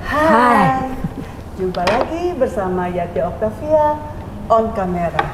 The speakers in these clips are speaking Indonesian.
Hai, jumpa lagi bersama Yati Octavia on kamera.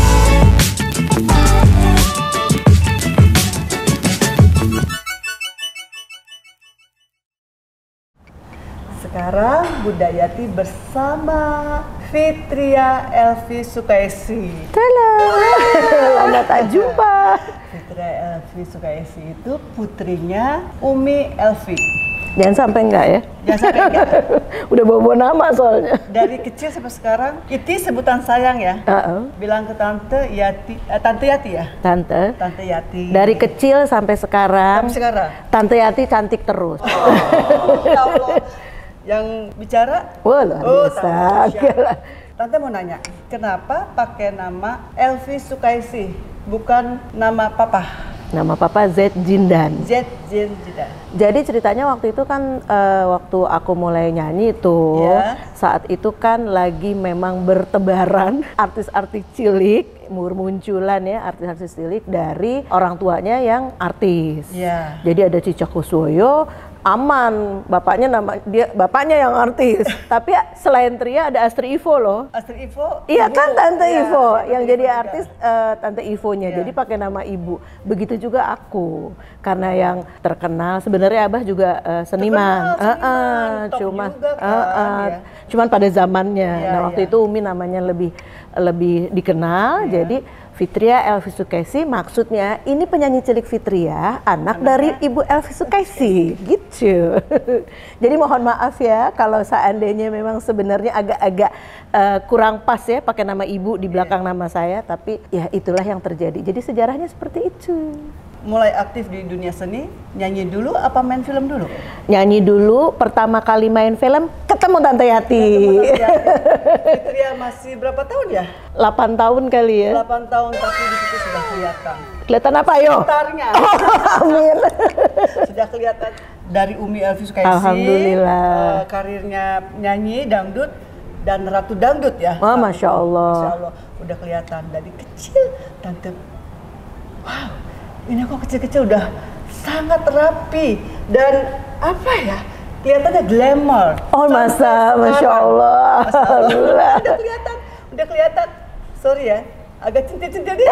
Sekarang Bunda Yati bersama Fitria Elvi Sukaisi. Halo, lama tak jumpa. Fitria Elvi Sukaisi itu putrinya Umi Elvi. Jangan sampai enggak ya? Jangan sampai enggak. Udah bawa nama soalnya. Dari kecil sampai sekarang, Iti sebutan sayang ya. Bilang ke Tante Yati, Tante Yati ya? Tante. Tante Yati. Dari kecil sampai sekarang. Sampai sekarang. Tante Yati cantik terus. Ya Allah. Yang bicara? Wah, luar biasa. Tante mau nanya, kenapa pakai nama Elvi Sukaisi, bukan nama papa? Nama papa Z Jindan. Z Jindan. Jadi ceritanya waktu itu kan waktu aku mulai nyanyi itu, saat itu kan lagi memang bertebaran artis-artis cilik, munculan ya artis-artis cilik dari orang tuanya yang artis. Jadi ada Cicak Kuswoyo, aman, bapaknya yang artis. Tapi selain Tria ada Astri Ivo loh. Astri Ivo? Iya kan Tante Ivo yang jadi artis, Tante Ivonya. Jadi pakai nama ibu. Begitu juga aku, karena yang terkenal sebenarnya Abah juga seniman. Cuman pada zamannya. Nah waktu itu Umi namanya lebih dikenal. Jadi Fitria Elvi Sukaisi, maksudnya ini penyanyi cilik Fitria, anak dari Ibu Elvi Sukaisi, gitu. Jadi mohon maaf ya kalau seandainya memang sebenarnya agak-agak kurang pas ya pakai nama ibu di belakang nama saya, tapi ya itulah yang terjadi. Jadi sejarahnya seperti itu. Mulai aktif di dunia seni, nyanyi dulu apa main film dulu? Nyanyi dulu, pertama kali main film ketemu Tante Yati. Fitria masih berapa tahun ya? 8 tahun kali ya. 8 tahun, tapi di situ sudah kelihatan. Kelihatan apa yo? Gitarnya. Amin. Sudah kelihatan dari Umi Elvi Sukaisi. Alhamdulillah. Karirnya nyanyi, dangdut, dan ratu dangdut ya. Oh, Masya Allah. Masya Allah, udah kelihatan dari kecil. Tante, wow, ini kok kecil-kecil udah sangat rapi dan apa ya? Kelihatannya glamour. Oh masa, Masya Allah. Alhamdulillah. Udah kelihatan. Sorry ya, agak cinta-cinta deh.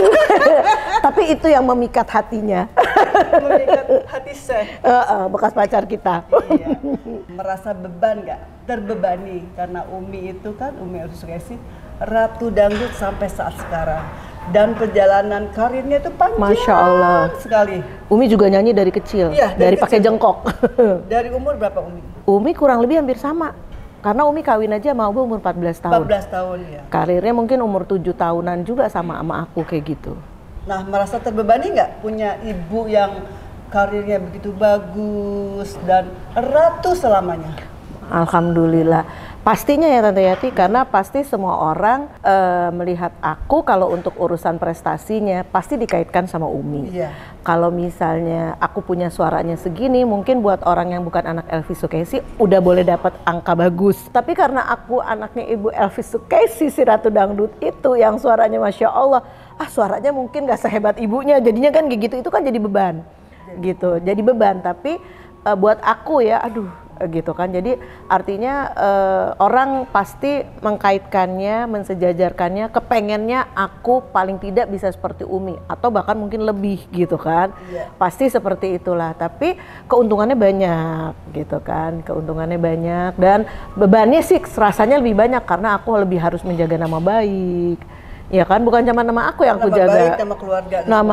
Tapi itu yang memikat hatinya. Memikat hati saya. Bekas pacar kita. Iya. Merasa beban nggak? Terbebani karena Umi itu kan, Umi Elvi Sukaisi, ratu dangdut sampai saat sekarang. Dan perjalanan karirnya itu panjang. Masya Allah sekali. Umi juga nyanyi dari kecil, dari pakai jengkok. Dari umur berapa Umi? Umi kurang lebih hampir sama. Karena Umi kawin aja sama Umi umur 14 tahun. 14 tahun ya. Karirnya mungkin umur 7 tahunan juga sama aku kayak gitu. Nah, merasa terbebani nggak punya ibu yang karirnya begitu bagus dan ratu selamanya? Alhamdulillah. Pastinya ya Tante Yati, karena pasti semua orang melihat aku kalau untuk urusan prestasinya pasti dikaitkan sama Umi. Kalau misalnya aku punya suaranya segini, mungkin buat orang yang bukan anak Elvi Sukaisi udah boleh dapat angka bagus. Tapi karena aku anaknya Ibu Elvi Sukaisi, si Ratu Dangdut itu yang suaranya Masya Allah, suaranya mungkin gak sehebat ibunya, jadinya kan kayak gitu, itu kan jadi beban. Gitu, jadi beban. Tapi buat aku ya, aduh gitu kan. Jadi artinya orang pasti mengkaitkannya, mensejajarkannya, kepengennya aku paling tidak bisa seperti Umi atau bahkan mungkin lebih gitu kan. Pasti seperti itulah, tapi keuntungannya banyak gitu kan. Keuntungannya banyak dan bebannya sih rasanya lebih banyak karena aku lebih harus menjaga nama baik. Ya kan, bukan cuma nama aku yang aku jaga, baik, nama keluarga,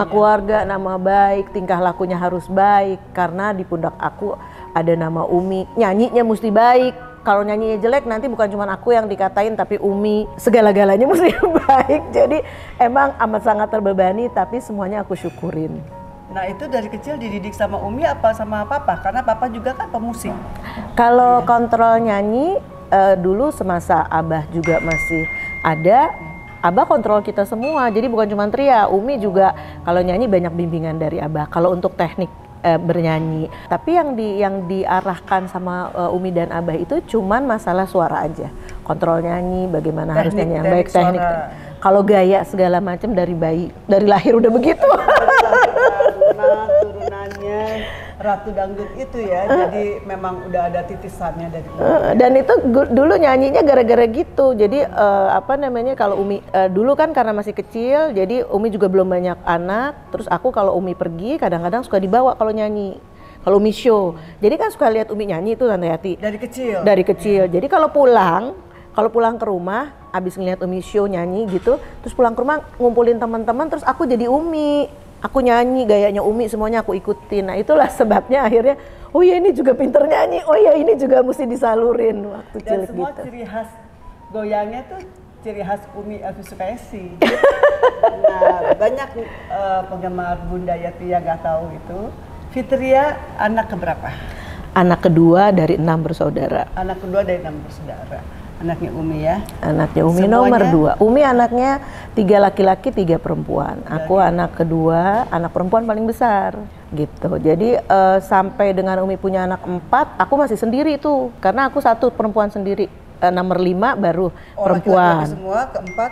nama baik, tingkah lakunya harus baik karena di pundak aku ada nama Umi. Nyanyinya mesti baik. Kalau nyanyinya jelek nanti bukan cuma aku yang dikatain tapi Umi, segala-galanya mesti baik. Jadi emang amat sangat terbebani tapi semuanya aku syukurin. Nah itu dari kecil dididik sama Umi apa sama Papa? Karena Papa juga kan pemusik. Kalau kontrol nyanyi dulu semasa Abah juga masih ada, Abah kontrol kita semua, jadi bukan cuma Tria, Umi juga kalau nyanyi banyak bimbingan dari Abah. Kalau untuk teknik bernyanyi, tapi yang diarahkan sama Umi dan Abah itu cuman masalah suara aja, kontrol nyanyi, bagaimana harus nyanyi yang baik, teknik. Kalau gaya segala macam dari bayi, dari lahir udah begitu. Turunannya Ratu dangdut itu ya, jadi memang udah ada titisannya dari dan itu dulu nyanyinya gara-gara gitu. Jadi apa namanya, kalau Umi dulu kan karena masih kecil, jadi Umi juga belum banyak anak. Terus aku kalau Umi pergi kadang-kadang suka dibawa kalau nyanyi. Kalau Umi show, jadi kan suka lihat Umi nyanyi itu Tante Yati. Dari kecil. Dari kecil. Jadi kalau pulang ke rumah, abis ngeliat Umi show nyanyi gitu, terus pulang ke rumah ngumpulin teman-teman, terus aku jadi Umi. Aku nyanyi gayanya Umi, semuanya aku ikutin. Nah itulah sebabnya akhirnya, oh ya ini juga pinter nyanyi, oh ya ini juga mesti disalurin waktu cilik gitu. Dan semua ciri khas goyangnya tuh ciri khas Umi Elvi Sukaisi. Nah banyak penggemar Bunda Yati yang nggak tahu itu. Fitria anak keberapa? Anak kedua dari 6 bersaudara. Anak kedua dari 6 bersaudara. Anaknya Umi ya? Anaknya Umi nomor 2. Umi anaknya 3 laki-laki 3 perempuan. Aku anak kedua, anak perempuan paling besar gitu. Jadi sampai dengan Umi punya anak 4, aku masih sendiri tuh. Karena aku satu perempuan sendiri. Nomor 5 baru perempuan. Laki-laki semua, keempat?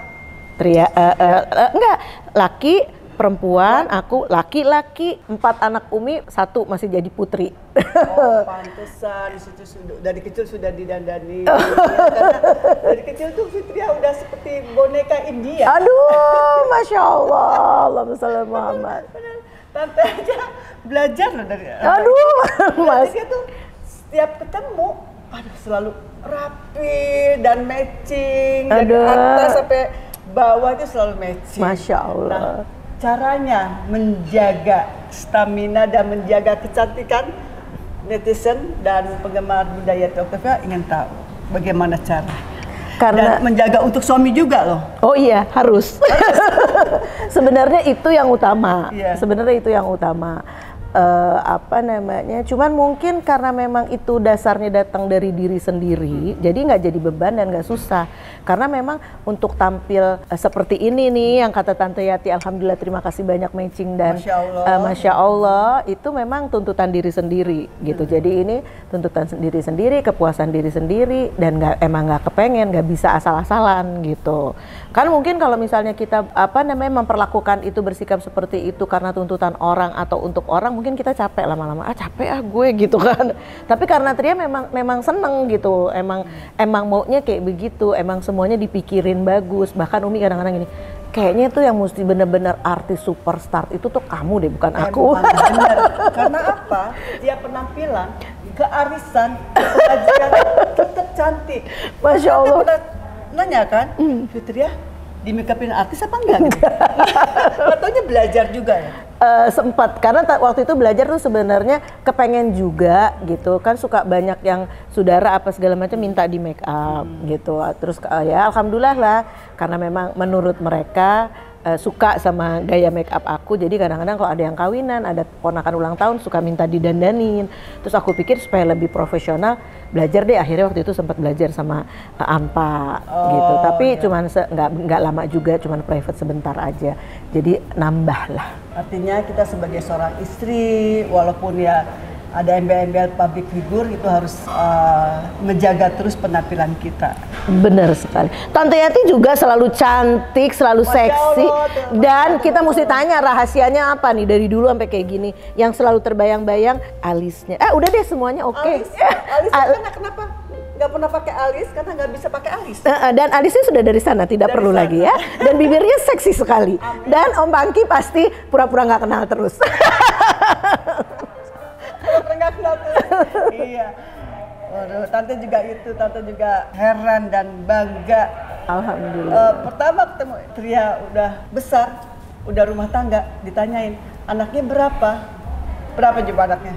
Enggak, laki, perempuan, aku laki-laki, 4 anak Umi, 1 masih jadi putri. Oh, pantesan dari kecil sudah didandani. Ya, karena dari kecil tuh Fitria udah seperti boneka India. Aduh, masya Allah, Allahumma sholli ala Muhammad. Tante aja belajar loh dari. Aduh, Mas. Dia tuh setiap ketemu, aduh selalu rapi dan matching. Dari atas sampai bawah itu selalu matching. Masya Allah. Nah, caranya menjaga stamina dan menjaga kecantikan, netizen dan penggemar Bunda Yati Octavia ingin tahu bagaimana cara. Karena dan menjaga untuk suami juga loh. Oh iya, harus. Sebenarnya itu yang utama. Yeah. Sebenarnya itu yang utama. Apa namanya? Cuman mungkin karena memang itu dasarnya datang dari diri sendiri, jadi nggak jadi beban dan nggak susah. Karena memang untuk tampil seperti ini nih, yang kata Tante Yati, alhamdulillah terima kasih banyak matching dan Masya Allah, itu memang tuntutan diri sendiri gitu. Jadi ini tuntutan diri sendiri, kepuasan diri sendiri, dan emang nggak kepengen, nggak bisa asal-asalan gitu. Kan mungkin kalau misalnya kita memperlakukan itu, bersikap seperti itu karena tuntutan orang atau untuk orang, mungkin kita capek lama-lama, capek gue gitu kan. Tapi karena Tria memang seneng gitu, emang maunya kayak begitu, emang semuanya dipikirin bagus. Bahkan Umi kadang-kadang gini, kayaknya tuh yang mesti bener-bener artis superstar itu tuh kamu deh, bukan aku. Bener. Karena apa? Dia penampilan, kearisan, kebajikan, tetap cantik. Masya Allah. Kita nanya kan, Fitria di make upin artis apa enggak? Gitu? Katanya belajar juga ya? Sempat, karena waktu itu belajar tuh sebenarnya kepengen juga gitu kan, suka banyak yang saudara apa segala macam minta di make up gitu. Terus ya alhamdulillah lah, karena memang menurut mereka suka sama gaya make up aku, jadi kadang-kadang kalau ada yang kawinan, ada ponakan ulang tahun suka minta didandanin. Terus aku pikir supaya lebih profesional, belajar deh, akhirnya waktu itu sempat belajar sama Anpa gitu. Tapi cuman nggak lama juga, cuman private sebentar aja. Jadi nambah lah. Artinya kita sebagai seorang istri, walaupun ya ada embel-embel public figure, itu harus menjaga terus penampilan kita. Bener sekali. Tante Yati juga selalu cantik, selalu seksi. Dan kita mesti tanya rahasianya apa nih dari dulu sampai kayak gini. Yang selalu terbayang-bayang alisnya. Udah deh semuanya oke. Alis karena kenapa? Nggak pernah pakai alis karena nggak bisa pakai alis. Dan alisnya sudah dari sana, tidak dari perlu sana. Lagi ya. Dan bibirnya seksi sekali. Amin. Dan Om Bangki pasti pura-pura nggak kenal terus. Iya. Waduh, Tante juga itu, Tante juga heran dan bangga. Alhamdulillah. Pertama ketemu Tria udah besar, udah rumah tangga, ditanyain anaknya berapa? Berapa juga anaknya?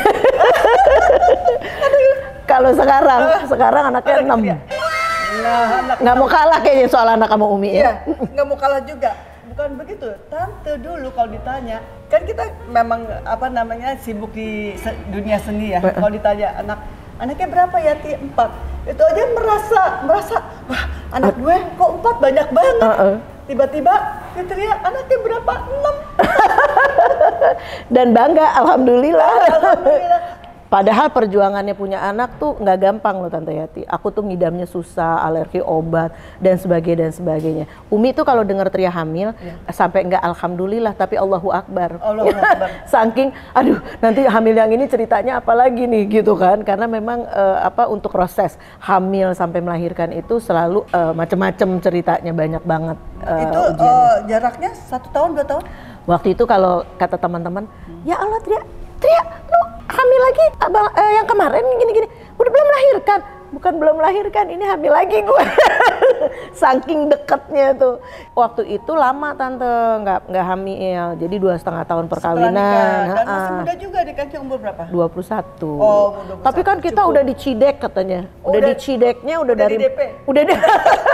Kalau sekarang anaknya 6. Nah, nggak mau kalah kayaknya soal anak kamu Umi ya. Iya, nggak mau kalah juga. Bukan begitu, Tante dulu kalau ditanya, kan kita memang sibuk di dunia seni ya. Kalau ditanya anaknya berapa ya? 4. Itu aja merasa wah anak gue kok 4 banyak banget. Tiba-tiba Fitria anaknya berapa? 6. Dan bangga, alhamdulillah. Alhamdulillah. Padahal perjuangannya punya anak tuh nggak gampang loh Tante Yati. Aku tuh ngidamnya susah, alergi obat dan sebagainya. Umi tuh kalau dengar Tria hamil sampai nggak alhamdulillah tapi Allahu Akbar. Allahu Akbar. Saking aduh nanti hamil yang ini ceritanya apa lagi nih gitu kan. Karena memang untuk proses hamil sampai melahirkan itu selalu macam-macam ceritanya, banyak banget. Itu jaraknya 1 tahun 2 tahun? Waktu itu kalau kata teman-teman, ya Allah Tria lu hamil lagi abang yang kemarin gini-gini, udah belum melahirkan. Bukan belum melahirkan, ini hamil lagi gue. Saking deketnya tuh. Waktu itu lama Tante nggak hamil, jadi 2,5 tahun perkawinan. Dan masih muda juga nikahnya, umur berapa? 21. Oh, 21. Tapi kan kita udah dicidek katanya. Udah dicideknya udah dari di DP. Udah di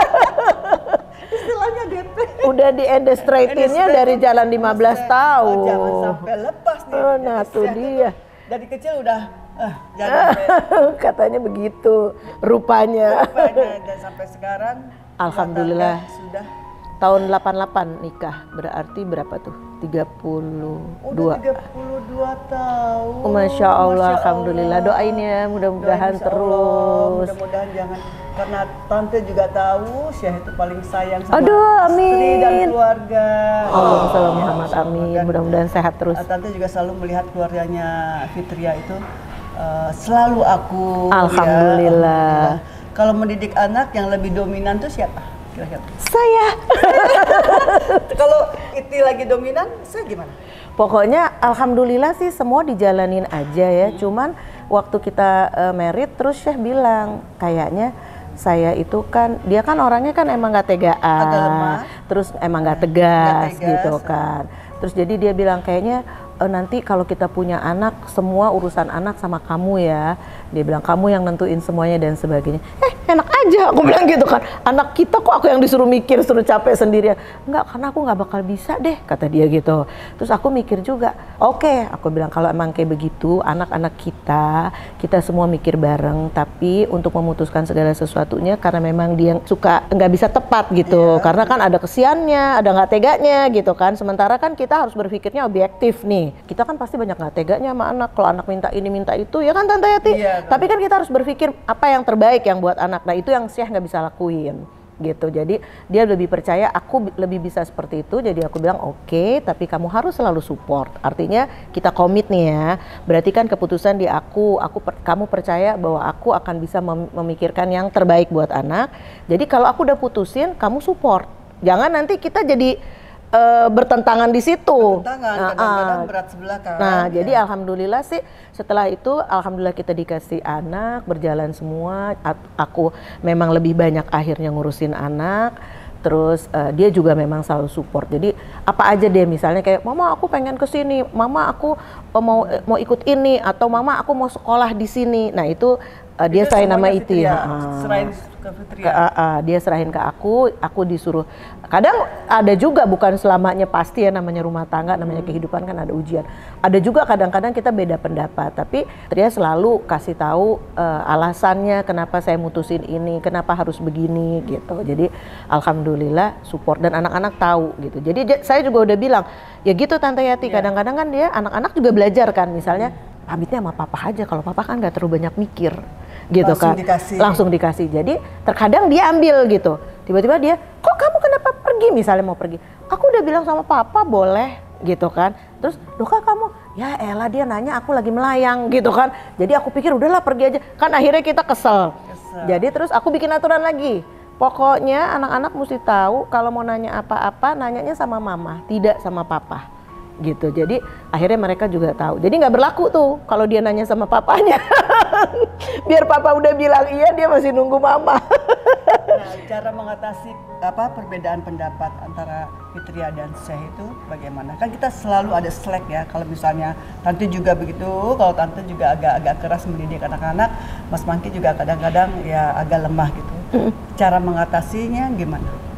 Istilahnya DP. Udah di endestratinnya dari jalan 15 tahun. Jangan sampai lepas nih. Nah tuh dia. Dari kecil udah jangan sampai. Katanya begitu rupanya. Dan sampai sekarang alhamdulillah sudah tahun 88 nikah, berarti berapa tuh? 32. Udah 32 tahun. Masya Allah, alhamdulillah. Doain ya, mudah-mudahan terus. Mudah-mudahan jangan, karena Tante juga tahu Syekh itu paling sayang sama amin. Istri dan keluarga. Allahumma sholli Muhammad, amin. Mudah-mudahan sehat terus. Tante juga selalu melihat keluarganya Fitria itu selalu aku. Alhamdulillah. Kalau mendidik anak yang lebih dominan tuh siapa? Kira-kira? Saya. Kalau Iti lagi dominan, saya gimana? Pokoknya alhamdulillah sih semua dijalanin aja ya. Cuman waktu kita married terus Syekh bilang kayaknya saya itu kan, dia kan orangnya kan emang gak tegaan, terus emang gak tegas gitu kan. Terus jadi dia bilang kayaknya nanti kalau kita punya anak, semua urusan anak sama kamu ya. Dia bilang kamu yang nentuin semuanya dan sebagainya. Enak aja, aku bilang gitu kan. Anak kita kok aku yang disuruh mikir, suruh capek sendirian. Enggak, karena aku nggak bakal bisa deh, kata dia gitu. Terus aku mikir juga, oke, aku bilang kalau emang kayak begitu, anak-anak kita semua mikir bareng. Tapi untuk memutuskan segala sesuatunya, karena memang dia suka nggak bisa tepat gitu. Karena kan ada kesiannya, ada nggak teganya gitu kan. Sementara kan kita harus berpikirnya objektif nih. Kita kan pasti banyak nggak teganya sama anak. Kalau anak minta ini minta itu, ya kan Tante Yati? Tapi kan kita harus berpikir apa yang terbaik yang buat anak. Nah itu yang Syekh nggak bisa lakuin gitu. Jadi dia lebih percaya aku lebih bisa seperti itu. Jadi aku bilang oke, tapi kamu harus selalu support. Artinya kita komit nih ya. Berarti kan keputusan di kamu percaya bahwa aku akan bisa memikirkan yang terbaik buat anak. Jadi kalau aku udah putusin, kamu support. Jangan nanti kita jadi bertentangan di situ. Kadang-kadang berat sebelah kan. Nah, jadi alhamdulillah sih setelah itu alhamdulillah kita dikasih anak, berjalan semua. Aku memang lebih banyak akhirnya ngurusin anak. Terus dia juga memang selalu support. Jadi apa aja dia misalnya kayak mama aku pengen ke sini, mama aku mau ikut ini, atau mama aku mau sekolah di sini. Nah, itu dia serahin nama itu ya. Serahin ke Fitria. Dia serahin ke aku disuruh. Kadang ada juga bukan selamanya pasti ya, namanya rumah tangga, namanya kehidupan kan ada ujian. Ada juga kadang-kadang kita beda pendapat, tapi Tria selalu kasih tahu alasannya kenapa saya mutusin ini, kenapa harus begini gitu. Jadi alhamdulillah support dan anak-anak tahu gitu. Jadi saya juga udah bilang, ya gitu Tante Yati, kadang-kadang kan dia anak-anak juga belajar kan, misalnya pamitnya sama papa aja, kalau papa kan gak terlalu banyak mikir gitu langsung dikasih. Jadi terkadang dia ambil gitu, tiba-tiba dia kok kamu kenapa pergi, misalnya mau pergi, aku udah bilang sama papa boleh gitu kan. Terus loh kak kamu, ya elah dia nanya aku lagi melayang gitu kan. Jadi aku pikir udahlah pergi aja kan, akhirnya kita kesel. Jadi terus aku bikin aturan lagi, pokoknya anak-anak mesti tahu kalau mau nanya apa-apa nanyanya sama mama, tidak sama papa gitu. Jadi akhirnya mereka juga tahu. Jadi nggak berlaku tuh kalau dia nanya sama papanya. Biar papa udah bilang iya, dia masih nunggu mama. Nah, cara mengatasi perbedaan pendapat antara Fitria dan Syekh itu bagaimana? Kan kita selalu ada slack ya. Kalau misalnya Tante juga begitu, kalau Tante juga agak keras mendidik anak-anak, Mas Mangki juga kadang-kadang ya agak lemah gitu. Cara mengatasinya gimana?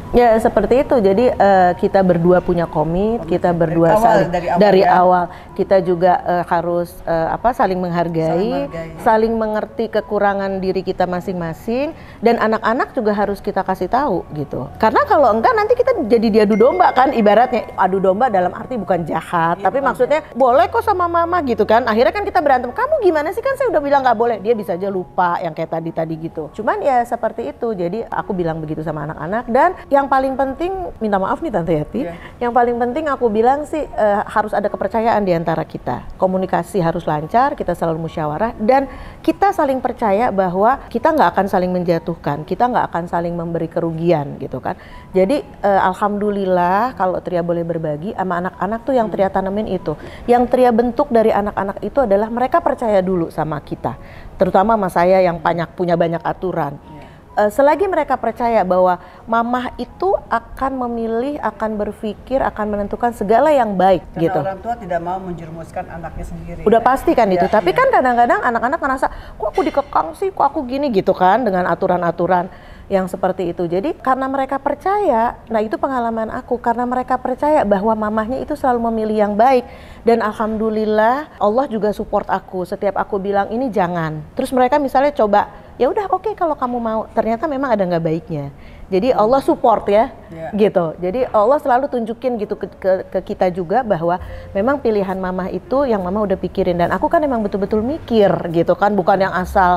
Ya seperti itu. Jadi kita berdua punya komit, kita berdua dari awal kita juga harus saling menghargai, saling mengerti kekurangan diri kita masing-masing, dan anak-anak juga harus kita kasih tahu gitu. Karena kalau enggak nanti kita jadi diadu domba kan, ibaratnya adu domba dalam arti bukan jahat, tapi maksudnya boleh kok sama mama gitu kan. Akhirnya kan kita berantem, kamu gimana sih, kan saya udah bilang nggak boleh. Dia bisa aja lupa yang kayak tadi gitu. Cuman ya seperti itu. Jadi aku bilang begitu sama anak-anak. Dan yang paling penting, minta maaf nih Tante Yati, yang paling penting aku bilang sih harus ada kepercayaan di antara kita. Komunikasi harus lancar, kita selalu musyawarah, dan kita saling percaya bahwa kita nggak akan saling menjatuhkan, kita nggak akan saling memberi kerugian gitu kan. Jadi alhamdulillah kalau Tria boleh berbagi sama anak-anak tuh yang Tria tanemin itu. Yang Tria bentuk dari anak-anak itu adalah mereka percaya dulu sama kita. Terutama sama saya yang punya banyak aturan. Selagi mereka percaya bahwa mamah itu akan memilih, akan berpikir, akan menentukan segala yang baik. Karena gitu. Orang tua tidak mau menjerumuskan anaknya sendiri. Udah pasti kan itu. Tapi kan kadang-kadang anak-anak ngerasa, kok aku dikekang sih, kok aku gini gitu kan, dengan aturan-aturan yang seperti itu. Jadi karena mereka percaya, nah itu pengalaman aku, karena mereka percaya bahwa mamahnya itu selalu memilih yang baik. Dan alhamdulillah Allah juga support aku. Setiap aku bilang ini jangan, terus mereka misalnya coba, ya udah oke, kalau kamu mau, ternyata memang ada nggak baiknya. Jadi Allah support ya, gitu. Jadi Allah selalu tunjukin gitu ke kita juga bahwa memang pilihan mamah itu yang mama udah pikirin. Dan aku kan emang betul-betul mikir gitu kan, bukan yang asal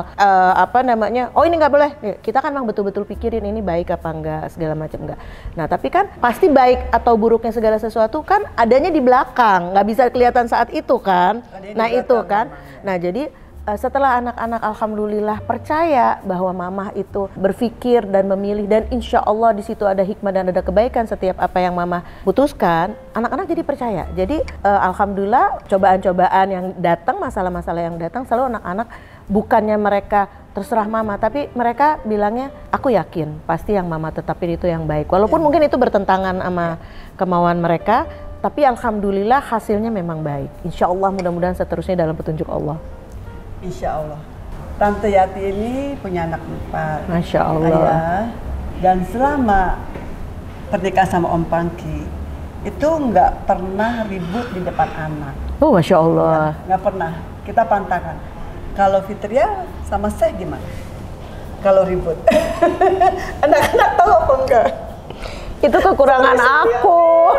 oh ini nggak boleh. Kita kan emang betul-betul pikirin ini baik apa enggak, segala macam enggak. Nah tapi kan pasti baik atau buruknya segala sesuatu kan adanya di belakang, nggak bisa kelihatan saat itu kan. Nah itu kan. Nah jadi setelah anak-anak alhamdulillah percaya bahwa mamah itu berpikir dan memilih, dan insya Allah di situ ada hikmah dan ada kebaikan setiap apa yang mamah putuskan, anak-anak jadi percaya. Jadi alhamdulillah cobaan-cobaan yang datang, masalah-masalah yang datang, selalu anak-anak bukannya mereka terserah mama, tapi mereka bilangnya aku yakin pasti yang mama tetapin itu yang baik. Walaupun mungkin itu bertentangan sama kemauan mereka, tapi alhamdulillah hasilnya memang baik. Insya Allah mudah-mudahan seterusnya dalam petunjuk Allah. Insya Allah. Tante Yati ini punya anak 4. Masya Allah. Dan selama pernikahan sama Om Pangki itu nggak pernah ribut di depan anak. Oh Masya Allah. Nggak pernah. Kita pantangan. Kalau Fitria sama saya gimana? Kalau ribut. Anak-anak tahu apa enggak? Itu kekurangan aku.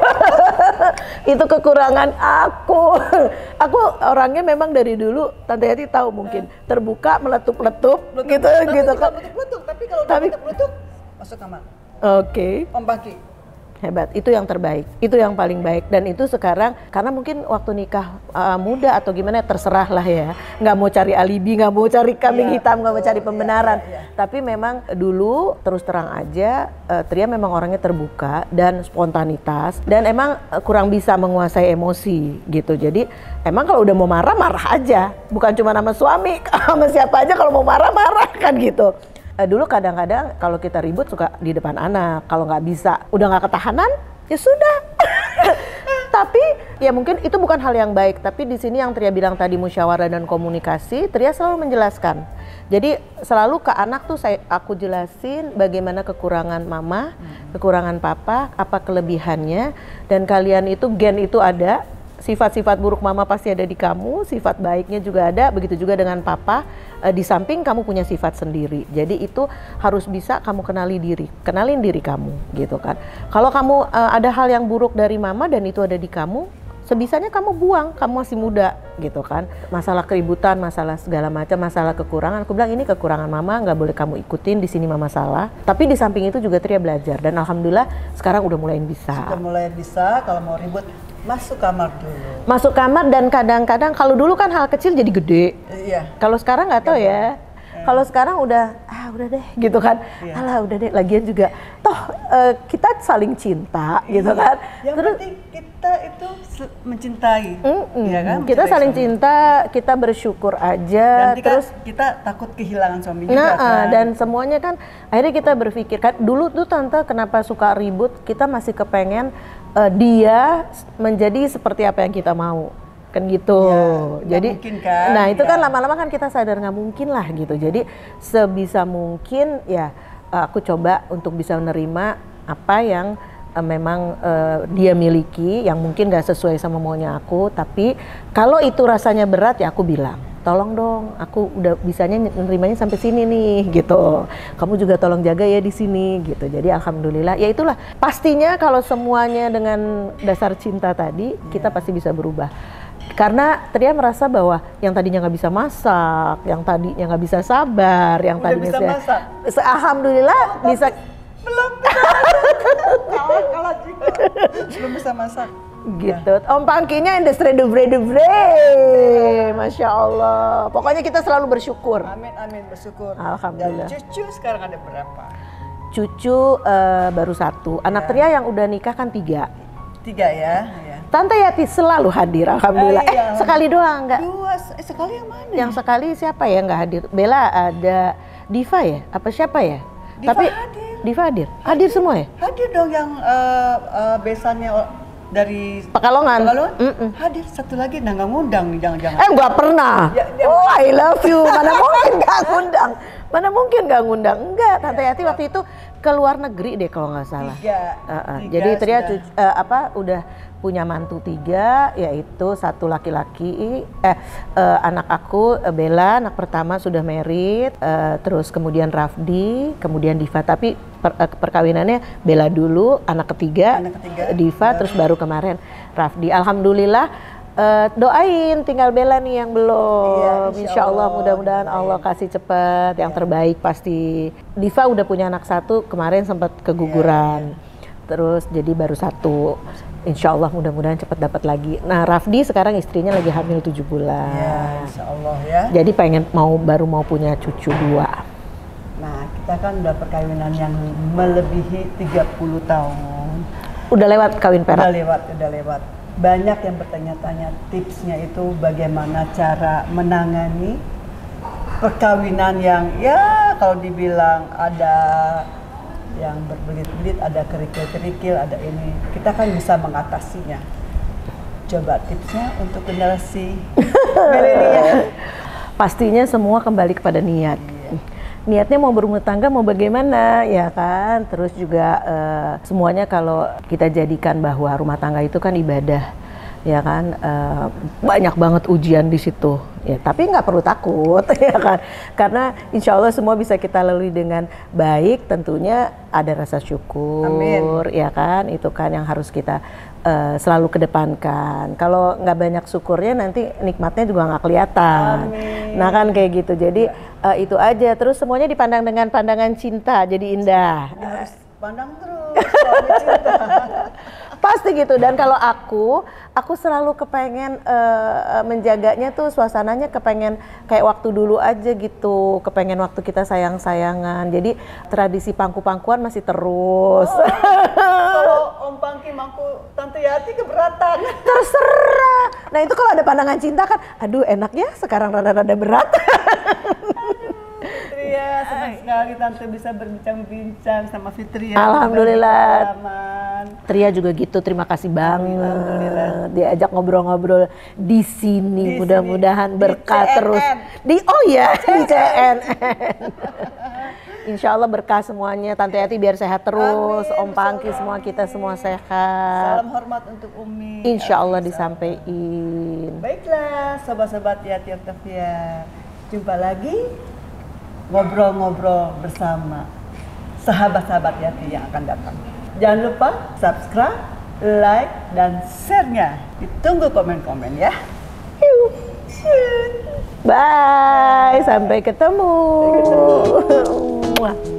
Itu kekurangan aku. Aku orangnya memang dari dulu, Tante Yati tahu mungkin, terbuka, meletup-letup gitu kan. Tapi kalau meletup masuk kamar. Oke. Om Pangki. Hebat, itu yang terbaik, itu yang paling baik. Dan itu sekarang, karena mungkin waktu nikah muda atau gimana, terserah lah ya. Nggak mau cari alibi, nggak mau cari kambing hitam, nggak mau cari pembenaran. Tapi memang dulu, terus terang aja, Tria memang orangnya terbuka dan spontanitas. Dan emang kurang bisa menguasai emosi gitu. Jadi emang kalau udah mau marah, marah aja. Bukan cuma sama suami, sama siapa aja kalau mau marah, marah kan gitu. Dulu kadang-kadang kalau kita ribut suka di depan anak, kalau nggak bisa, udah nggak ketahanan, ya sudah. Tapi ya mungkin itu bukan hal yang baik. Tapi di sini yang Tria bilang tadi, musyawarah dan komunikasi, Tria selalu menjelaskan. Jadi selalu ke anak tuh aku jelasin bagaimana kekurangan mama, kekurangan papa, apa kelebihannya, dan kalian itu gen itu ada. Sifat-sifat buruk mama pasti ada di kamu, sifat baiknya juga ada, begitu juga dengan papa. Di samping kamu punya sifat sendiri, jadi itu harus bisa kamu kenalin diri kamu gitu kan. Kalau kamu ada hal yang buruk dari mama dan itu ada di kamu, sebisanya kamu buang, kamu masih muda gitu kan. Masalah keributan, masalah segala macam, masalah kekurangan, aku bilang ini kekurangan mama, nggak boleh kamu ikutin, di sini mama salah. Tapi di samping itu juga Tria belajar, dan alhamdulillah sekarang udah mulai bisa. Sudah mulai bisa, kalau mau ribut masuk kamar dulu. Masuk kamar, dan kadang-kadang kalau dulu kan hal kecil jadi gede. Iya. Kalau sekarang nggak tahu ya. Kalau sekarang udah deh gitu kan. Alah udah deh, lagian juga toh kita saling cinta gitu kan. Yang penting kita itu mencintai. Ya kan? Kita saling cinta, kita bersyukur aja. Dan terus kita takut kehilangan suami juga kan. Dan semuanya kan akhirnya kita berpikir kan, dulu tuh Tante kenapa suka ribut, kita masih kepengen dia menjadi seperti apa yang kita mau. Kan gitu. Ya, jadi kan? Nah itu kan lama-lama kan kita sadar nggak mungkin lah gitu. Jadi sebisa mungkin ya aku coba untuk bisa menerima apa yang memang dia miliki yang mungkin gak sesuai sama maunya aku, tapi kalau itu rasanya berat ya aku bilang, tolong dong, aku udah bisanya nerimanya sampai sini nih gitu. Kamu juga tolong jaga ya di sini gitu. Jadi alhamdulillah, ya itulah pastinya kalau semuanya dengan dasar cinta tadi, kita pasti bisa berubah. Karena Tria merasa bahwa yang tadinya nggak bisa masak, yang tadinya nggak bisa sabar, yang udah tadinya bisa masak. Alhamdulillah bisa. Kalah juga. Belum bisa masak. Gitu. Om Pangkinya industri debre, masya Allah. Pokoknya kita selalu bersyukur. Amin bersyukur. Alhamdulillah. Dan cucu sekarang ada berapa? Cucu baru 1. Anak Tria yang udah nikah kan 3. 3 ya. Tante Yati selalu hadir, alhamdulillah. Iya. Sekali doang enggak? 2, sekali yang mana? Yang sekali siapa ya nggak hadir? Bella ada, Diva ya? Apa siapa ya? Diva Tapi hadir. Diva hadir. Hadir semua ya? Hadir dong yang besannya dari Pekalongan. Hadir. Satu lagi nggak ngundang nih, jangan-jangan. Nggak pernah. Oh, I love you. Mana mungkin nggak ngundang? Mana mungkin nggak ngundang? Enggak, Tante Yati waktu itu ke luar negeri deh kalau nggak salah. 3. Jadi Tria udah punya mantu 3, yaitu 1 laki-laki, anak aku Bella, anak pertama sudah married, terus kemudian Rafdi, kemudian Diva. Tapi perkawinannya Bella dulu, anak ketiga Diva, terus baru kemarin Rafdi. Alhamdulillah. Doain tinggal Bella nih yang belum. Iya, insya Allah mudah-mudahan Allah kasih cepat yang terbaik pasti. Diva udah punya anak 1, kemarin sempat keguguran. Terus jadi baru 1. Insya Allah mudah-mudahan cepat dapat lagi. Nah Rafdi sekarang istrinya lagi hamil 7 bulan. Ya, insya Allah ya. Jadi baru mau punya cucu 2. Nah kita kan udah perkawinan yang melebihi 30 tahun. Udah lewat kawin perak? Udah lewat. Banyak yang bertanya-tanya tipsnya itu bagaimana cara menangani perkawinan yang ya kalau dibilang ada yang berbelit-belit, ada kerikil-kerikil, ada ini. Kita kan bisa mengatasinya. Coba tipsnya untuk generasi milenial. Pastinya semua kembali kepada niat. Niatnya mau berumah tangga mau bagaimana ya kan. Terus juga semuanya kalau kita jadikan bahwa rumah tangga itu kan ibadah. Ya kan, banyak banget ujian di situ. Ya, tapi nggak perlu takut, ya kan? Karena insya Allah semua bisa kita lalui dengan baik. Tentunya ada rasa syukur, amin. Ya kan? Itu kan yang harus kita selalu kedepankan. Kalau nggak banyak syukurnya nanti nikmatnya juga nggak kelihatan. Amin. Nah kan kayak gitu. Jadi itu aja. Terus semuanya dipandang dengan pandangan cinta, jadi indah. Ya, harus pandang terus suami cinta. Pasti gitu. Dan kalau aku selalu kepengen menjaganya tuh suasananya kepengen kayak waktu dulu aja gitu. Kepengen waktu kita sayang-sayangan. Jadi tradisi pangku-pangkuan masih terus. Kalau Om Pangki mangku Tante Yati keberatan. Terserah. Nah itu kalau ada pandangan cinta kan, aduh enak ya sekarang rada-rada berat. Fitria, senang sekali Tante bisa berbincang-bincang sama Fitria. Alhamdulillah. Tria juga gitu, terima kasih banget diajak ngobrol-ngobrol di sini. Mudah-mudahan berkah terus. Di CNN. Insya Allah berkah semuanya. Tante Yati biar sehat terus. Amin, Om Pangki semua kita semua sehat. Salam hormat untuk Umi. Insya Allah disampaikan. Baiklah sobat-sobat Yati Octavia. Jumpa lagi ngobrol-ngobrol bersama sahabat-sahabat Yati yang akan datang. Jangan lupa subscribe, like, dan share-nya. Ditunggu komen-komen ya. Bye, sampai ketemu.